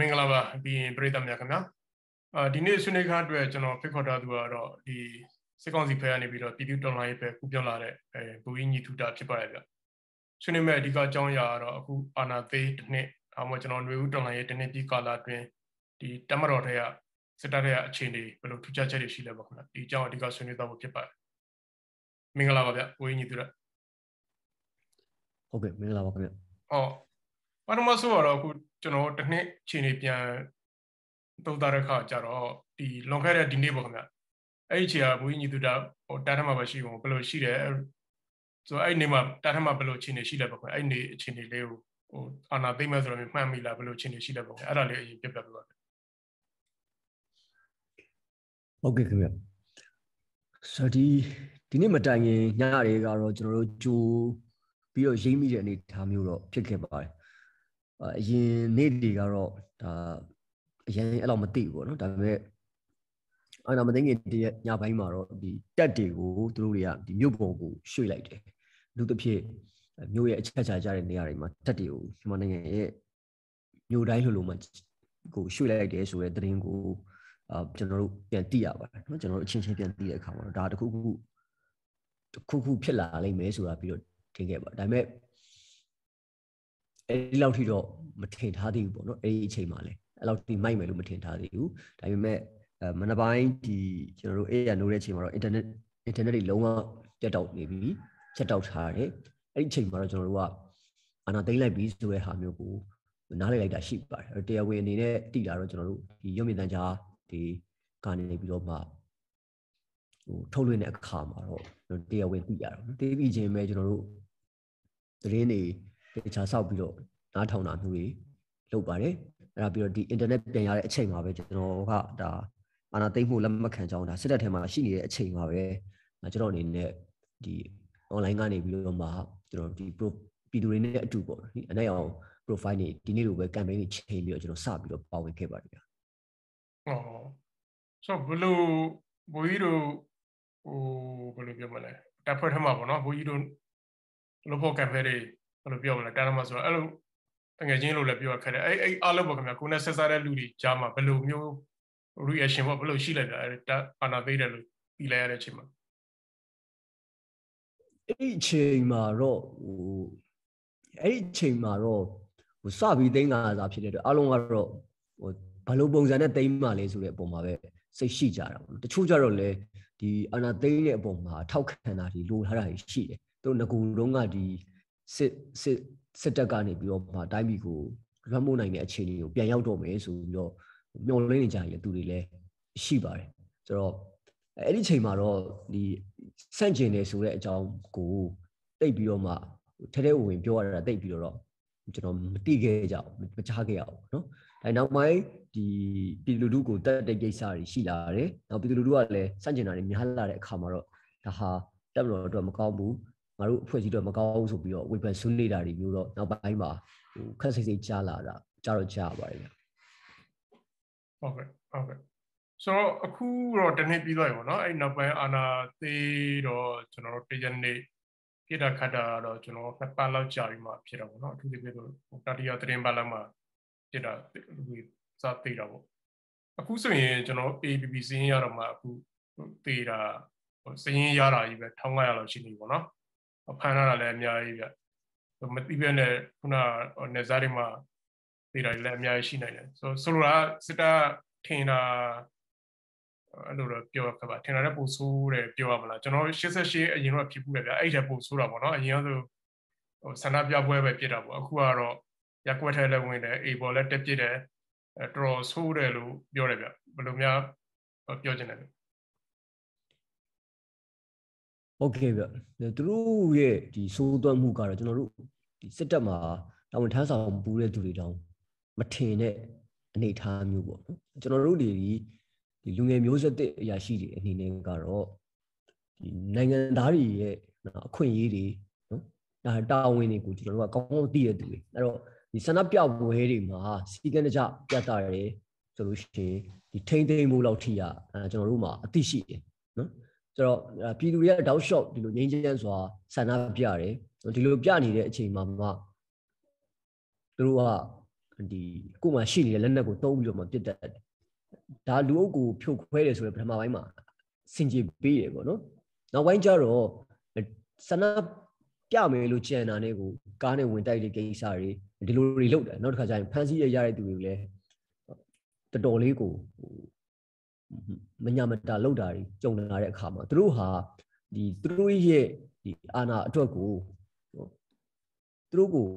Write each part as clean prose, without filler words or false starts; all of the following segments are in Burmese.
မင်္ဂလာပါဒီပရိသတ်များခင်ဗျာဒီနေ့ဆွေးနွေးခါအတွက်ကျွန်တော်ဖိတ်ခေါ်ထားသူကတော့ဒီစစ်ကောင်စီဖက်ကနေပြီးတော့ပြည်သူ့တော်လှန်ရေးဖက်ကူပြောလာတဲ့ဘူကြီးညီထူတာဖြစ်ပါတယ်ဗျဆွေးနွေးမဲ့အဓိကအကြောင်းအရာကတော့အခုအာဏာသိမ်းတစ်နှစ်အမှကျွန်တော်ຫນွေဦးတော်လှန်ရေးတစ်နှစ်ပြီးကာလအတွင်းဒီတမတော်ထဲကစစ်တပ်ရဲ့အခြေအနေဘယ်လိုထူးခြားချက်တွေရှိလဲပေါ့ခင်ဗျာဒီအကြောင်းအဓိကဆွေးနွေးသွားဖို့ဖြစ်ပါတယ်မင်္ဂလာပါဗျဘူကြီးညီထူတာဟုတ်ကဲ့မင်္ဂလာပါခင်ဗျပထမဆုံးကတော့အခုကျွန်တော်တစ်နှစ်အခြေအနေပြန်သုံးသပ်တဲ့အခါကျတော့ဒီလွန်ခဲ့တဲ့ဒီနေ့ပေါ့ခင်ဗျအဲ့ဒီအခြေကဘူကြီးညီတူတာတားထမှာပဲရှိပုံဘယ်လိုရှိတယ်ဆိုတော့အဲ့ဒီနေ့မှာတားထမှာဘယ်လိုအခြေအနေရှိလဲပေါ့ခင်ဗျအဲ့ဒီနေ့အခြေအနေလေးကိုအာနာသိမ့်မဲ့ဆိုတော့မှတ်မိလားဘယ်လိုအခြေအနေရှိလဲပေါ့ခင်ဗျအဲ့ဒါလေးအရင်ပြပြပေးပါဟုတ်ကဲ့ခင်ဗျဆိုဒီနေ့မတိုင်ခင်ညတွေကတော့ကျွန်တော်တို့ကြိုပြီးတော့ရိမ့်မိတဲ့အနေထားမျိုးတော့ဖြစ်ခဲ့ပါတယ်အရင်နေ့တွေကတော့ဒါအရင်အဲ့လောက်မသိဘူးပေါ့နော်ဒါပေမဲ့အာနာမသိငင်တရညပိုင်းမှာတော့ဒီတက်တွေကိုသူတို့တွေကဒီမြို့ပေါ်ကိုရွှေ့လိုက်တယ်လူတစ်ဖြစ်မြို့ရဲ့အချက်ချာကြတဲ့နေရာတွေမှာတက်တွေကိုမြန်မာနိုင်ငံရဲ့မြို့တိုင်းလိုမှကိုရွှေ့လိုက်တယ်ဆိုတဲ့သတင်းကိုကျွန်တော်တို့ပြန်သိရပါတယ်နော်ကျွန်တော်တို့အချင်းချင်းပြန်သိတဲ့အခါမှာဒါတခုခုဖြစ်လာလိမ့်မယ်ဆိုတာပြီးတော့ထင်ခဲ့ပါဒါပေမဲ့အဲ့ဒီလောက်ထိတော့မထင်ထားသေးဘူးပေါ့နော်အဲ့ဒီအချိန်မှာလည်းအဲ့လောက်ထိမိုက်မယ်လို့မထင်ထားသေးဘူးဒါပေမဲ့မနက်ပိုင်းဒီကျွန်တော်တို့အေးရနိုးတဲ့အချိန်မှာတော့အင်တာနက်တွေလုံးဝပြတ်တောက်နေပြီချက်တောက်ထားတယ်အဲ့ဒီအချိန်မှာတော့ကျွန်တော်တို့ကအာဏာသိမ်းလိုက်ပြီဆိုတဲ့ဟာမျိုးကိုနားလည်လိုက်တာရှိပါတယ်တရားဝင်အနေနဲ့တည်တာတော့ကျွန်တော်တို့ဒီရုပ်မြင်သံကြားဒီကနေပြီးတော့မှထုတ်လွှင့်တဲ့အခါမှာတော့တရားဝင်သိရတော့သိပြီးချင်းပဲကျွန်တော်တို့သတင်းတွေတခြားဆောက်ပြီးတော့နားထောင်တာမျိုးတွေလုပ်ပါတယ်အဲ့ဒါပြီးတော့ဒီ internet ပြန်ရတဲ့အချိန်မှာပဲကျွန်တော်ကဒါအာဏာသိမ်းမှုလက်မခံကြောင်းဒါစစ်တပ်ထဲမှာရှိနေတဲ့အချိန်မှာပဲကျွန်တော်အနေနဲ့ဒီ online ကနေပြီးတော့မှကျွန်တော်ဒီပြည်သူတွေနဲ့အတူပေါ့ဒီအနိုင်အောင် profile တွေဒီနေ့လိုပဲ campaign တွေချိန်ပြီးတော့ကျွန်တော်စပြီးတော့ပါဝင်ခဲ့ပါတယ်ဗျာဆိုဘလို့ဘိုးကြီးတို့ဘယ်လိုပြောမလဲတပ်ဖွဲ့ထမှာပေါ့နော်ဘိုးကြီးတို့လို့ဖို့ campaign တွေဘယ်လိုပြောမလဲတားမှာဆိုတော့အဲ့လိုတကယ်ချင်းလို့လည်းပြောခဲ့တယ်အဲ့အားလုံးပေါ့ခင်ဗျာကိုယ်နဲ့ဆက်စားတဲ့လူတွေကြားမှာဘယ်လိုမျိုး reaction ပေါ့ဘယ်လိုရှိလိုက်တာအဲ့အာနာသိတယ်လို့ပြီးလိုက်ရတဲ့အချိန်မှာအဲ့ဒီအချိန်မှာတော့အဲ့ဒီအချိန်မှာတော့စပြီးသိမ်းလာတာဖြစ်တဲ့အတွက်အားလုံးကတော့ဘယ်လိုပုံစံနဲ့သိမ်းမှလဲဆိုတဲ့အပေါ်မှာပဲစိတ်ရှိကြတာပေါ့တချို့ကြတော့လေဒီအာနာသိမ်းတဲ့အပေါ်မှာထောက်ခံတာဒီလိုထားတာရှိတယ်သူတို့ငကူတုံးကဒီစစ်တပ်ကနေပြီးတော့မှတိုင်းပြည်ကိုလွှမ်းမိုးနိုင်တဲ့အခြေအနေကိုပြန်ရောက်တော့မယ်ဆိုပြီးတော့မျှော်လင့်နေကြရင်သူတွေလည်းရှိပါတယ်ဆိုတော့အဲ့ဒီချိန်မှာတော့ဒီစန့်ကျင်နေဆိုတဲ့အကြောင်းကိုတိတ်ပြီးတော့မှထဲထဲဝင်ပြောရတာတိတ်ပြီးတော့ကျွန်တော်မသိခဲ့ကြဘူးမကြားခဲ့ရဘူးเนาะဒါနောက်ပိုင်းဒီပြည်သူလူထုကိုတက်တဲ့ကိစ္စတွေရှိလာတယ်နောက်ပြည်သူလူထုကလည်းစန့်ကျင်တာတွေများလာတဲ့အခါမှာတော့ဒါဟာတက်မလို့တော့မကောင်းဘူးငါတို့အဖွဲ့အစည်းတော့မကောင်းဘူးဆိုပြီးတော့ဝေဖန်ဆွနေတာတွေမျိုးတော့နောက်ပိုင်းမှာခက်စိတ်စိတ်ကြားလာတာကြားတော့ကြားပါတယ်ဗျဟုတ်ကဲ့ဆိုတော့အခုတော့တနေ့ပြီးသွားပြီပေါ့နော်အဲ့နောက်ပိုင်းအာနာသေးတော့ကျွန်တော်တို့တရက်နေ့ပြတာခတ်တာတော့ကျွန်တော်နှစ်ပတ်လောက်ကြာပြီးမှဖြစ်တော့ပေါ့နော်အထူးသဖြင့်တတိယသတင်းပတ်လောက်မှပြတာလူစသေးတာပေါ့အခုဆိုရင်ကျွန်တော် APP စင်းရတော့မှအခုသေးတာစင်းရတာကြီးပဲ1500လောက်ရှိနေပေါ့နော်ဖမ်းရတာလည်းအများကြီးဗျမသိပဲနဲ့ခုနနေစားတွေမှာသေးတာလည်းအများကြီးရှိနိုင်တယ်ဆိုလိုတာစစ်တပ်ထင်တာအဲ့လိုတော့ပြောခဲ့ပါထင်တာလည်းပိုဆိုးတယ်ပြောရမလားကျွန်တော်88အရင်တော့ဖြစ်ဘူးလေဗျအဲ့ဒါပိုဆိုးတာပေါ့နော်အရင်ကဆိုဆန္ဒပြပွဲပဲဖြစ်တာပေါ့အခုကတော့ရက်ွက်ထဲလည်းဝင်တယ်အေဘော်လည်းတက်ပြစ်တယ်တော်တော်ဆိုးတယ်လို့ပြောတယ်ဗျဘယ်လိုများပြောချင်တယ်ဟုတ်ကဲ့ဗျသူတို့ရဲ့ဒီစိုးသွမ်းမှုကတော့ကျွန်တော်တို့ဒီစစ်တပ်မှာတာဝန်ထမ်းဆောင်ပူးတဲ့သူတွေတောင်မထင်တဲ့အနေအထားမျိုးပေါ့နော်ကျွန်တော်တို့ဒီလူငယ်မျိုးဆက်တဲ့အရာရှိတွေအနေနဲ့ကတော့ဒီနိုင်ငံသားတွေရဲ့အခွင့်အရေးတွေနော်တာဝန်တွေကိုကျွန်တော်တို့ကကောင်းကောင်းသိရတဲ့သူတွေအဲ့တော့ဒီဆန္ဒပြပွဲတွေမှာစီကံတကြပြတ်တာတယ်ဆိုလို့ရှိရင်ဒီထိမ့်သိမ်းမှုလောက်ထိရကျွန်တော်တို့မှာအသိရှိတယ်နော်ဆိုတော့ပြည်သူတွေကတောက်လျှော့ဒီလိုငြိမ်းချမ်းစွာဆန္ဒပြတယ်ဒီလိုပြနေတဲ့အချိန်မှာမှသူတို့ကဒီကိုမှရှိနေတဲ့လက်နက်ကိုတုံးပြီးတော့မှပြစ်တတ်တယ်ဒါလူအုပ်ကိုဖြိုခွဲတယ်ဆိုရင်ပထမပိုင်းမှာစင်ကြေပေးတယ်ပေါ့နော်နောက်ပိုင်းကျတော့ဆန္ဒပြမယ်လို့ကြံတာနဲ့ကိုကားနဲ့ဝင်တိုက်တဲ့ကိစ္စတွေဒီလိုတွေလုပ်တယ်နောက်တစ်ခါကျရင်ဖမ်းဆီးရတဲ့သူတွေလည်းတော်တော်လေးကိုမညာမတာလောက်တာတွေကြုံလာတဲ့အခါမှာသူတို့ဟာဒီသူတို့ရဲ့ဒီအာဏာအတွက်ကိုသူတို့ကို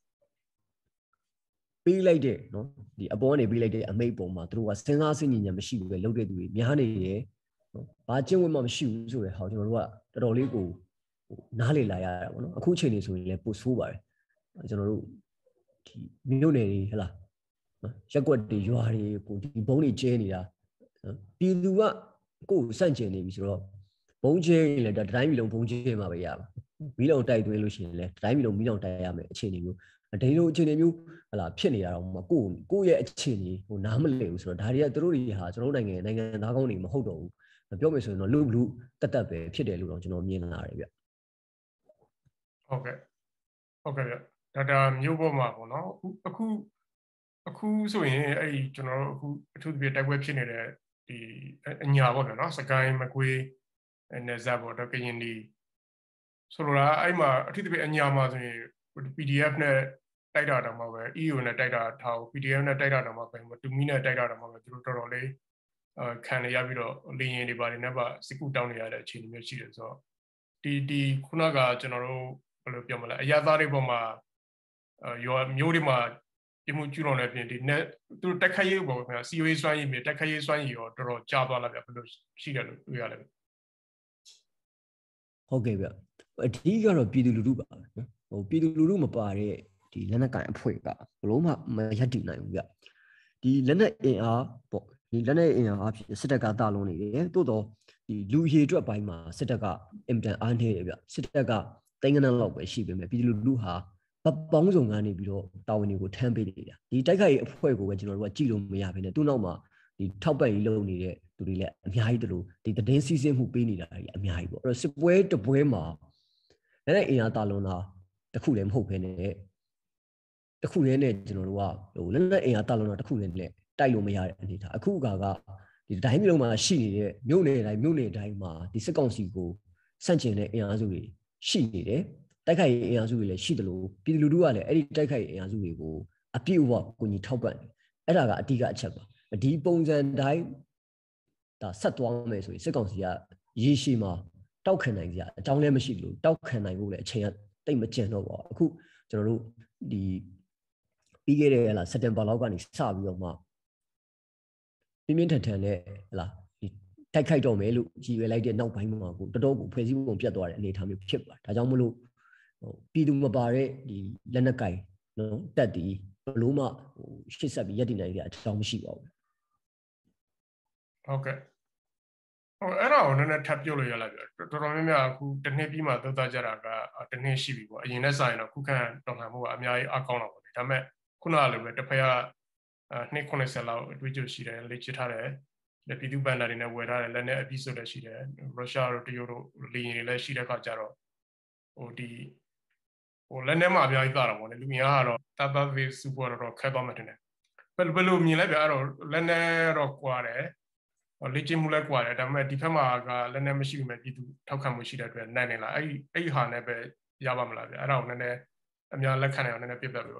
ပေးလိုက်တဲ့နော်ဒီအပေါ်ကနေပေးလိုက်တဲ့အမိတ်ပုံမှာသူတို့ကစဉ်းစားစဉ်းဉာဏ်မရှိဘူးပဲလုပ်တဲ့သူတွေများနေတယ်နော်ဘာကျင့်ဝတ်မှမရှိဘူးဆိုတဲ့ဟာကျွန်တော်တို့ကတော်တော်လေးကိုနားလေလာရတာပေါ့နော်အခုချိန်နေဆိုရင်လည်းပိုဆိုးပါတယ်ကျွန်တော်တို့ဒီမြို့နယ်တွေဟဲ့လားရက်ကွက်တွေရွာတွေကိုဒီဘုံတွေကျဲနေတာပြည်သူကကိုယ်စန့်ကျင်နေပြီဆိုတော့ဘုံကျဲရင်လည်းတိုင်းပြည်လုံးဘုံကျဲမှာပဲရပါမီးလောင်တိုက်သွင်းလို့ရှိရင်လည်းတိုင်းပြည်လုံးမီးလောင်တိုက်ရမယ်အခြေအနေမျိုးဒီလိုအခြေအနေမျိုးဟလာဖြစ်နေတာတော့မှကိုယ့်ရဲ့အခြေအနေဟိုနားမလည်ဘူးဆိုတော့ဒါတွေကသူတို့တွေဟာကျွန်တော်တို့နိုင်ငံသားကောင်းတွေမဟုတ်တော့ဘူးပြောမယ်ဆိုရင်တော့လူတက်ပဲဖြစ်တယ်လို့တော့ကျွန်တော်မြင်လာတယ်ဗျဟုတ်ကဲ့ဒါမျိုးပေါ်မှာပေါ့နော်အခုဆိုရင်အဲ့ဒီကျွန်တော်တို့အခုအထူးသဖြင့်တိုက်ပွဲဖြစ်နေတဲ့ဒီအညာပေါ့နော်စကိုင်းမကွေးနယ်စပ်ပေါ့တော့ကရင်ဒီဆိုလိုတာအဲ့မှာအထူးသဖြင့်အညာမှာဆိုရင် PDF နဲ့တိုက်တာတော့မှပဲ EU နဲ့တိုက်တာထား PDF နဲ့တိုက်တာတော့မှပဲတူမီနဲ့တိုက်တာတော့မှပဲသူတို့တော်တော်လေးခံရပြီးတော့လေရင်တွေပါတယ်နဲ့ပါစစ်ကူတောင်းနေရတဲ့အခြေအနေမျိုးရှိတယ်ဆိုတော့ဒီခုနကကျွန်တော်တို့ဘယ်လိုပြောမလဲအရာသားတွေပေါ်မှာရောမျိုးတွေမှာဒီမှုကျူတော်တဲ့ပြင်ဒီနဲ့သူတက်ခတ်ရေးပေါ်ခင်ဗျာ COA စွမ်းရည်မြေတက်ခတ်ရေးစွမ်းရည်ရောတော်တော်ကြာသွားလာဗျဘယ်လိုရှိတယ်လို့တွေ့ရလဲဟုတ်ကဲ့ဗျအဓိကတော့ပြည်သူလူထုပါပဲနော်ဟိုပြည်သူလူထုမပါတဲ့ဒီလက်နက်ကိုင်အဖွဲ့ကဘလို့မှမရပ်တည်နိုင်ဘူးဗျဒီလက်နက်အင်အားပေါ့ဒီလက်နက်အင်အားဖြစ်စစ်တပ်ကတာလုံးနေတယ်တိုးတော့ဒီလူရေအတွက်ပိုင်းမှာစစ်တပ်ကအင်တန်အားနေတယ်ဗျစစ်တပ်ကတိုင်းကနန်းလောက်ပဲရှိပေမဲ့ပြည်သူလူထုဟာပေါင်းစုံကနေပြီးတော့တာဝန်တွေကိုထမ်းပေးနေတာဒီတိုက်ခိုက်ရေးအဖွဲ့ကိုပဲကျွန်တော်တို့ကကြည့်လို့မရဘဲနဲ့သူ့နောက်မှာဒီထောက်ပံ့ရေးလုပ်နေတဲ့သူတွေလည်းအများကြီးတလို့ဒီသတင်းစီးဆင်းမှုပေးနေတာကြီးအများကြီးပေါ့အဲ့တော့စစ်ပွဲတပွဲမှာလက်နက်အင်အားတာလုံးတာတခုလည်းမဟုတ်ဘဲနဲ့တခုလည်းနဲ့ကျွန်တော်တို့ကဟိုလက်နက်အင်အားတာလုံးတာတခုလည်းနဲ့တိုက်လို့မရတဲ့အနေထားအခုကဒီတိုင်းမျိုးမှာရှိနေတဲ့မြို့နယ်တိုင်းမှာဒီစစ်ကောင်စီကိုစန့်ကျင်တဲ့အင်အားစုတွေရှိနေတယ်တိုက်ခိုက်ရေးအင်အားစုတွေလည်းရှိတယ်လို့ပြည်သူလူထုကလည်းအဲ့ဒီတိုက်ခိုက်ရေးအင်အားစုတွေကိုအပြည့်အဝကိုညီထောက်ပံ့တယ်အဲ့ဒါကအဓိကအချက်ပါဒီပုံစံတိုင်းဒါဆက်သွားမယ်ဆိုရင်စစ်ကောင်စီကရေရှည်မှာတောက်ခံနိုင်ကြအကြောင်းလည်းမရှိလို့တောက်ခံနိုင်ဖို့လည်းအချိန်ကတိတ်မကျန်တော့ပါဘူးအခုကျွန်တော်တို့ဒီပြီးခဲ့တဲ့ဟလာစက်တင်ဘာလောက်ကနေစပြီးတော့မှပြင်းထန်နဲ့ဟလာဒီတိုက်ခိုက်တော့မယ်လို့ရည်ရွယ်လိုက်တဲ့နောက်ပိုင်းမှာကိုတော်တော်ကိုဖွဲ့စည်းပုံပြတ်သွားတဲ့အနေအထားမျိုးဖြစ်ပါတယ်ဒါကြောင့်မလို့ပြည်သူမပါတဲ့ဒီလက်နက်ကိုင်နော်တက်တီဘလို့မှရှစ်ဆက်ပြီးရပ်တည်နိုင်တဲ့အကြောင်းမရှိပါဘူးဟုတ်ကဲ့အဲ့ဒါကိုနည်းနည်းထပ်ပြုတ်လို့ရလိုက်ပြီတော်တော်များများအခုတစ်နှစ်ပြီးမှသုံးသပ်ကြတာကတစ်နှစ်ရှိပြီပေါ့အရင်နဲ့စာရင်တော့ခုခံတော်လှန်မှုကအများကြီးအကောင်းတော့ပေါ့ဒါပေမဲ့ခုနကလိုပဲတစ်ဖက်က290လောက်အတွေ့အကြုံရှိတယ်လေ့ကျင့်ထားတယ်လက်ပြည်သူဘဏ္ဍာတွေနဲ့ဝယ်ထားတယ်လက်နဲ့အပြီးဆိုလည်းရှိတယ်ရုရှားတို့တရုတ်တို့လေယာဉ်တွေလည်းရှိတဲ့အခါကျတော့ဟိုလက်နဲ့မှအများကြီးသာတော့ပေါ့လေလူများကတော့တပ်သားတွေစုပေါ်တော့ခက်သွားမှတင်တယ်ဘယ်လိုမြင်လိုက်ပြအဲ့တော့လက်နဲ့တော့ကွာတယ်လေ့ကျင့်မှုလည်းကွာတယ်ဒါပေမဲ့ဒီဘက်မှာကလက်နဲ့မရှိဘူးမဲ့ပြည်သူထောက်ခံမှုရှိတဲ့အတွက်နိုင်နေလားအဲ့ဟာနဲ့ပဲရပါမလားဗျအဲ့ဒါကိုနည်းနည်းအများလက်ခံနိုင်အောင်နည်းနည်းပြပြပေးပါ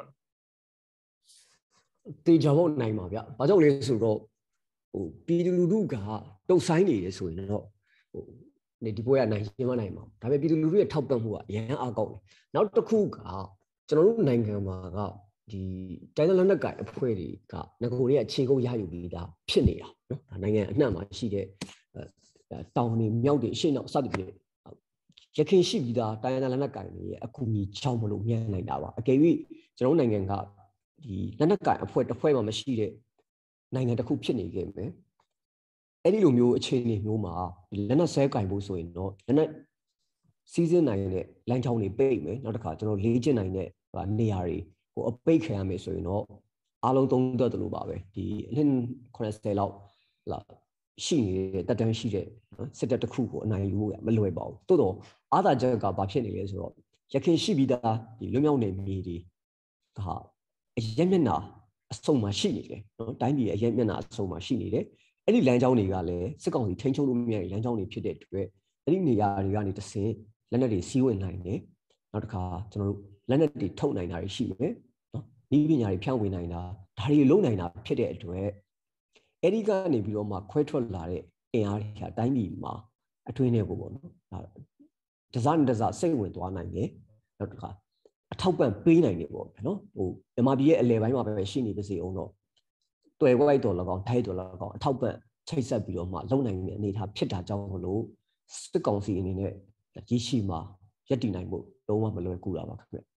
တေချာဖို့နိုင်ပါဗျဘာကြောင့်လဲဆိုတော့ဟိုပြည်သူလူထုကတုတ်ဆိုင်နေရဆိုရင်တော့ဟိုဒီပွဲကနိုင်ရှင်းမနိုင်ပါဘူးဒါပေမဲ့ပြည်သူလူထုရဲ့ထောက်ပံ့မှုကအရန်အားကောင်းတယ်နောက်တစ်ခုကကျွန်တော်တို့နိုင်ငံမှာကဒီတိုင်းလက်နက်ကိုင်အဖွဲ့တွေကငကိုတွေကခြေကုပ်ရယူပြီးသားဖြစ်နေတာနော်ဒါနိုင်ငံအနှံ့မှာရှိတဲ့တောင်တွေမြောက်တွေအရှေ့နောက်စသဖြင့်ရခင်ရှိပြီးသားတိုင်းလက်နက်ကိုင်တွေရဲ့အကူအညီချောင်းမလို့မြင်နိုင်တာပါအကယ်၍ကျွန်တော်နိုင်ငံကဒီလက်နက်ကိုင်အဖွဲ့တစ်ဖွဲ့မှမရှိတဲ့နိုင်ငံတစ်ခုဖြစ်နေခဲ့မယ်အဲ့ဒီလိုမျိုးအခြေအနေမျိုးမှာလက်နက်ဆဲကင်ဖို့ဆိုရင်တော့လက်နက်စီးစင်းနိုင်တဲ့လမ်းကြောင်းတွေပိတ်မယ်နောက်တစ်ခါကျွန်တော်လေ့ကျင့်နိုင်တဲ့နေရာတွေဟိုအပိတ်ခံရမယ်ဆိုရင်တော့အားလုံးသုံးသပ်တယ်လို့ပါပဲဒီအနှစ်80လောက်လာရှိနေတဲ့တက်တန်းရှိတဲ့စစ်တပ်တစ်ခုကိုအနိုင်ယူဖို့မလွယ်ပါဘူးတိုးတော့အားသာချက်ကဘာဖြစ်နေလဲဆိုတော့ရခင်ရှိပြီးသားဒီလွမြောက်နယ်မြေတွေကအရက်မျက်နှာအဆုံးမှာရှိနေတယ်နော်တိုင်းပြည်ရဲ့အရေးမျက်နှာအဆုံးမှာရှိနေတယ်အဲ့ဒီလမ်းကြောင်းတွေကလည်းစစ်ကောင်စီထိန်းချုပ်လို့မရတဲ့လမ်းကြောင်းတွေဖြစ်တဲ့အတွက်အဲ့ဒီနေရာတွေကနေတဆင့်လက်နက်တွေစီးဝင်နိုင်တယ်နောက်တစ်ခါကျွန်တော်တို့လက်နက်တွေထုတ်နိုင်တာရှိမယ်နော်ဤပညာတွေဖြန့်ဝေနိုင်တာဒါတွေလုပ်နိုင်တာဖြစ်တဲ့အတွက်အဲ့ဒီကနေပြီးတော့မှခွဲထွက်လာတဲ့အင်အားတွေအတိုင်းပြည်မှာအတွင်းထဲကိုပေါ့နော်ဒါတစားနဲ့တစားစိတ်ဝင်သွားနိုင်တယ်နောက်တစ်ခါအထောက်ပံ့ပေးနိုင်တယ်ပေါ့နော်ဟိုမြန်မာပြည်ရဲ့အလဲပိုင်းမှာပဲရှိနေပါစေအောင်တော့တွယ်ဝိုက်တော်၎င်းထိုက်တော်၎င်းအထောက်ပံ့ချိတ်ဆက်ပြီးတော့မှလုံနိုင်တဲ့အနေအထားဖြစ်တာကြောင့်မလို့စစ်ကောင်စီအနေနဲ့ကြီးရှိမှရပ်တည်နိုင်ဖို့လုံးဝမလွယ်ကူတာပါခင်ဗျ